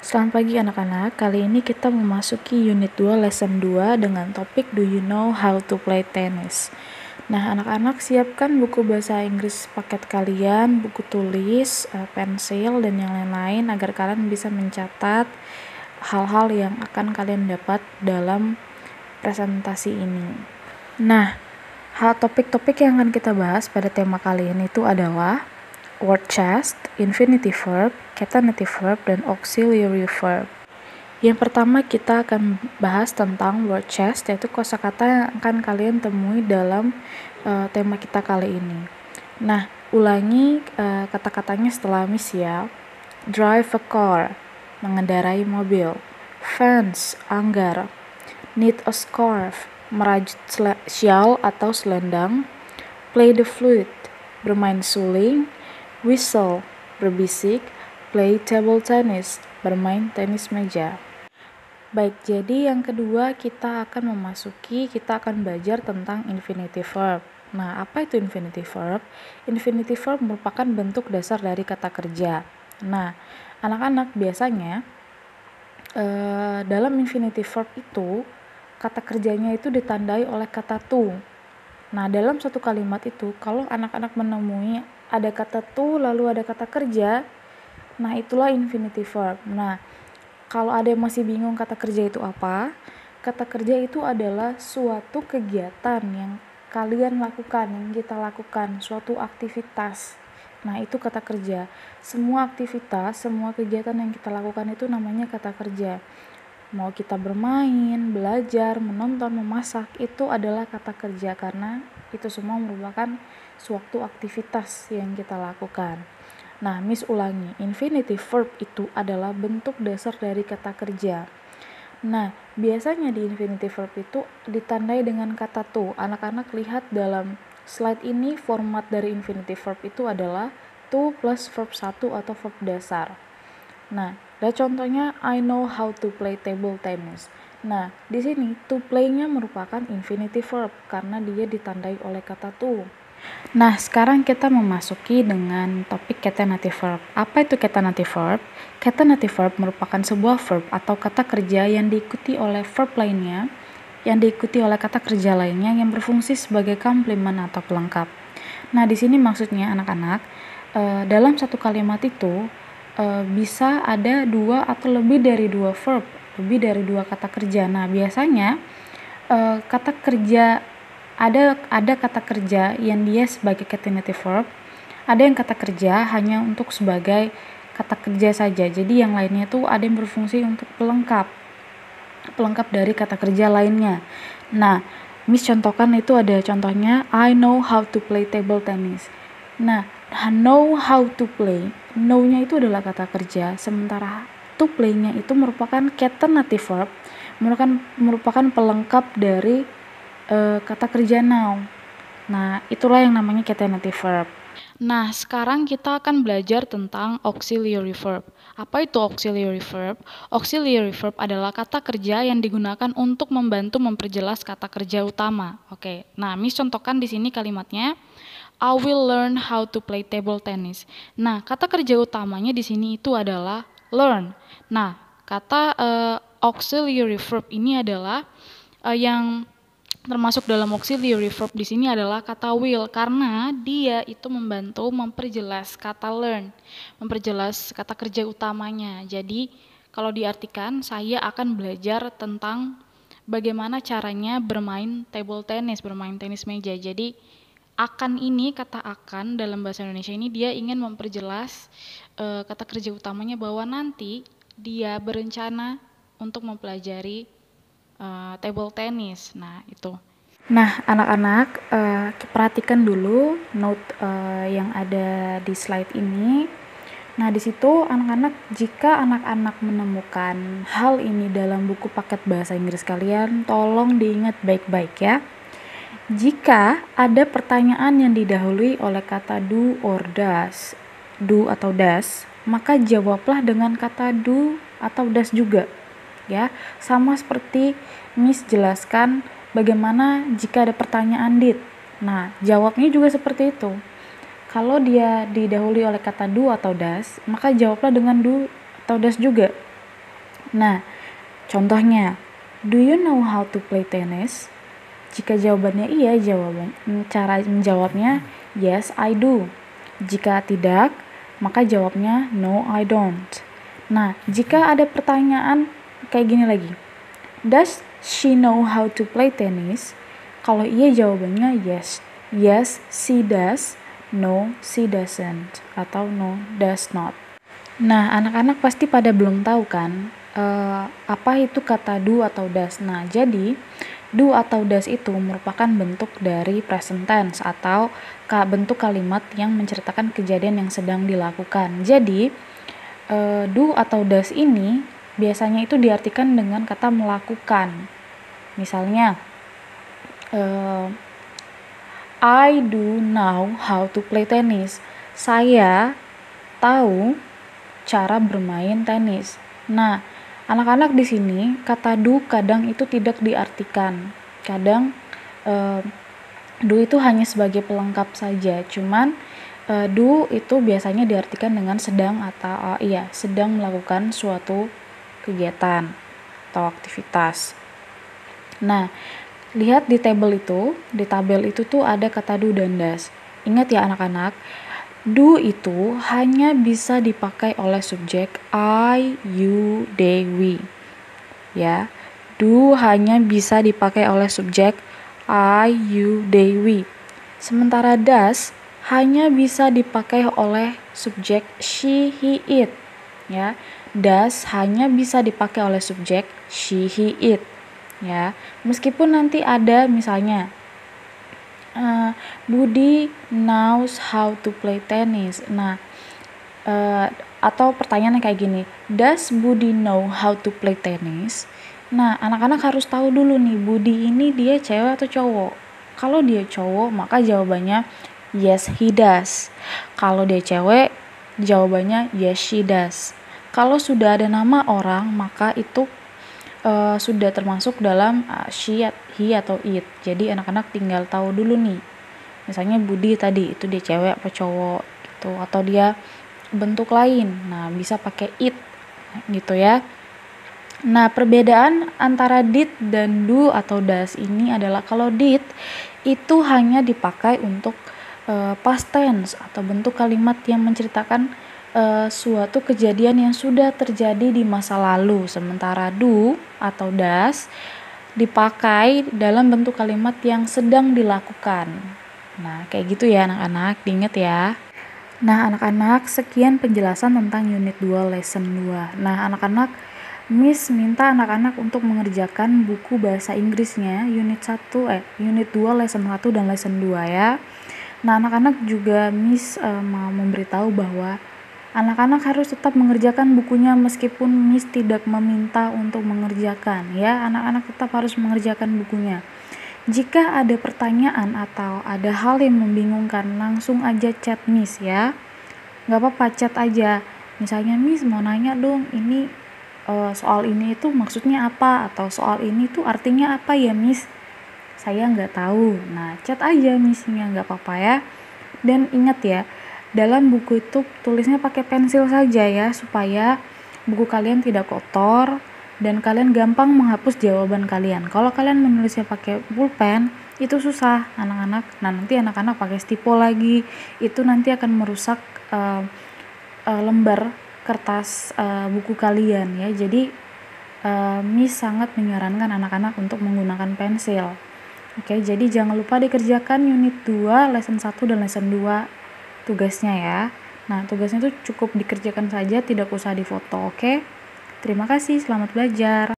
Selamat pagi anak-anak, kali ini kita memasuki unit 2 lesson 2 dengan topik Do you know how to play tennis? Nah anak-anak siapkan buku bahasa Inggris paket kalian, buku tulis, pensil, dan yang lain-lain agar kalian bisa mencatat hal-hal yang akan kalian dapat dalam presentasi ini. Nah, topik-topik yang akan kita bahas pada tema kali ini itu adalah word chest, infinitive verb, catenative verb, dan auxiliary verb. Yang pertama kita akan bahas tentang word chest, yaitu kosakata yang akan kalian temui dalam tema kita kali ini. Nah, ulangi kata-katanya setelah Miss ya. Drive a car, mengendarai mobil. Fence, anggar. Knit a scarf, merajut shawl atau selendang. Play the flute, bermain suling. Whistle, berbisik. Play table tennis, bermain tenis meja. Baik, jadi yang kedua kita akan belajar tentang infinitive verb. Nah, apa itu infinitive verb? Infinitive verb merupakan bentuk dasar dari kata kerja. Nah, anak-anak biasanya dalam infinitive verb itu, kata kerjanya itu ditandai oleh kata to. Nah, dalam satu kalimat itu, kalau anak-anak menemui ada kata to lalu ada kata kerja, nah itulah infinitive verb. Nah, kalau ada yang masih bingung kata kerja itu apa, kata kerja itu adalah suatu kegiatan yang kalian lakukan, yang kita lakukan, suatu aktivitas. Nah, itu kata kerja. Semua aktivitas, semua kegiatan yang kita lakukan itu namanya kata kerja. Mau kita bermain, belajar, menonton, memasak, itu adalah kata kerja karena itu semua merupakan suatu aktivitas yang kita lakukan. Nah, Miss ulangi, infinitive verb itu adalah bentuk dasar dari kata kerja. Nah, biasanya di infinitive verb itu ditandai dengan kata to. Anak-anak lihat dalam slide ini, format dari infinitive verb itu adalah to plus verb 1 atau verb dasar. Nah, ada contohnya I know how to play table tennis. Nah, di sini to play-nya merupakan infinitive verb karena dia ditandai oleh kata to. Nah, sekarang kita memasuki dengan topik catenative verb. Apa itu catenative verb? Catenative verb merupakan sebuah verb atau kata kerja yang diikuti oleh verb lainnya, yang diikuti oleh kata kerja lainnya yang berfungsi sebagai komplement atau pelengkap. Nah, di sini maksudnya anak-anak, dalam satu kalimat itu bisa ada dua atau lebih dari dua verb, lebih dari dua kata kerja. Nah, biasanya kata kerja ada kata kerja yang dia sebagai catenative verb, ada yang kata kerja hanya untuk sebagai kata kerja saja. Jadi yang lainnya itu ada yang berfungsi untuk pelengkap dari kata kerja lainnya. Nah, Miss contohkan itu ada contohnya I know how to play table tennis. Nah, know how to play, know-nya itu adalah kata kerja, sementara to play-nya itu merupakan catenative verb, merupakan pelengkap dari kata kerja now. Nah, itulah yang namanya catenative verb. Nah, sekarang kita akan belajar tentang auxiliary verb. Apa itu auxiliary verb? Auxiliary verb adalah kata kerja yang digunakan untuk membantu memperjelas kata kerja utama. Oke. Nah, Miss contohkan di sini kalimatnya I will learn how to play table tennis. Nah, kata kerja utamanya di sini itu adalah learn. Nah, kata auxiliary verb ini adalah yang termasuk dalam auxiliary verb di sini adalah kata will karena dia itu membantu memperjelas kata learn, memperjelas kata kerja utamanya. Jadi, kalau diartikan saya akan belajar tentang bagaimana caranya bermain table tennis, bermain tenis meja. Jadi, akan ini, kata akan dalam bahasa Indonesia ini dia ingin memperjelas kata kerja utamanya bahwa nanti dia berencana untuk mempelajari table tennis. Nah, itu. Nah, anak-anak perhatikan dulu note yang ada di slide ini. Nah, di situ jika anak-anak menemukan hal ini dalam buku paket bahasa Inggris kalian, tolong diingat baik-baik ya. Jika ada pertanyaan yang didahului oleh kata do or does, do atau does, maka jawablah dengan kata do atau does juga. Ya, sama seperti Miss jelaskan bagaimana jika ada pertanyaan did. Nah, jawabnya juga seperti itu. Kalau dia didahului oleh kata do atau does, maka jawablah dengan do atau does juga. Nah, contohnya, do you know how to play tennis? Jika jawabannya iya, cara menjawabnya yes, I do. Jika tidak, maka jawabnya no, I don't. Nah, jika ada pertanyaan kayak gini lagi, does she know how to play tennis? Kalau iya jawabannya yes. Yes, she does. No, she doesn't. Atau no, does not. Nah, anak-anak pasti pada belum tahu kan apa itu kata do atau does. Nah, jadi do atau does itu merupakan bentuk dari present tense atau bentuk kalimat yang menceritakan kejadian yang sedang dilakukan. Jadi, do atau does ini biasanya itu diartikan dengan kata melakukan. Misalnya, I do know how to play tennis. Saya tahu cara bermain tenis. Nah, anak-anak di sini kata do kadang itu tidak diartikan. Kadang do itu hanya sebagai pelengkap saja. Cuman do itu biasanya diartikan dengan sedang atau sedang melakukan suatu kegiatan atau aktivitas. Nah, lihat di tabel itu tuh ada kata do dan does. Ingat ya anak-anak, do itu hanya bisa dipakai oleh subjek I, you, they, we. Ya, do hanya bisa dipakai oleh subjek I, you, they, we. Sementara does hanya bisa dipakai oleh subjek she, he, it. Ya, does hanya bisa dipakai oleh subjek she, he, it. Ya, meskipun nanti ada misalnya Budi knows how to play tennis. Nah, atau pertanyaannya kayak gini, does Budi know how to play tennis? Nah, anak-anak harus tahu dulu nih, Budi ini dia cewek atau cowok. Kalau dia cowok, maka jawabannya yes, he does. Kalau dia cewek, jawabannya yes, she does. Kalau sudah ada nama orang, maka itu sudah termasuk dalam she, he, atau it. Jadi anak-anak tinggal tahu dulu nih. Misalnya Budi tadi, itu dia cewek apa cowok gitu. Atau dia bentuk lain. Nah, bisa pakai it gitu ya. Nah, perbedaan antara did dan do atau does ini adalah kalau did itu hanya dipakai untuk past tense atau bentuk kalimat yang menceritakan suatu kejadian yang sudah terjadi di masa lalu. Sementara do atau does dipakai dalam bentuk kalimat yang sedang dilakukan. Nah, kayak gitu ya anak-anak, diingat ya. Nah, anak-anak, sekian penjelasan tentang unit 2 lesson 2. Nah, anak-anak, Miss minta anak-anak untuk mengerjakan buku bahasa Inggrisnya unit 2 lesson 1 dan lesson 2 ya. Nah, anak-anak juga Miss mau memberitahu bahwa anak-anak harus tetap mengerjakan bukunya meskipun Miss tidak meminta untuk mengerjakan ya. Anak-anak tetap harus mengerjakan bukunya. Jika ada pertanyaan atau ada hal yang membingungkan, langsung aja chat Miss ya. Gak apa-apa, chat aja. Misalnya Miss mau nanya dong, ini soal ini itu maksudnya apa? Atau soal ini tuh artinya apa ya Miss? Saya nggak tahu. Nah, chat aja Miss-nya, nggak apa-apa ya. Dan ingat ya, dalam buku itu tulisnya pakai pensil saja ya, supaya buku kalian tidak kotor dan kalian gampang menghapus jawaban kalian. Kalau kalian menulisnya pakai pulpen, itu susah anak-anak. Nah, nanti anak-anak pakai stipo lagi, itu nanti akan merusak lembar kertas buku kalian ya. Jadi Miss sangat menyarankan anak-anak untuk menggunakan pensil. Oke, jadi jangan lupa dikerjakan unit 2, lesson 1 dan lesson 2 tugasnya ya. Nah, tugasnya itu cukup dikerjakan saja, tidak usah difoto, oke? Terima kasih, selamat belajar.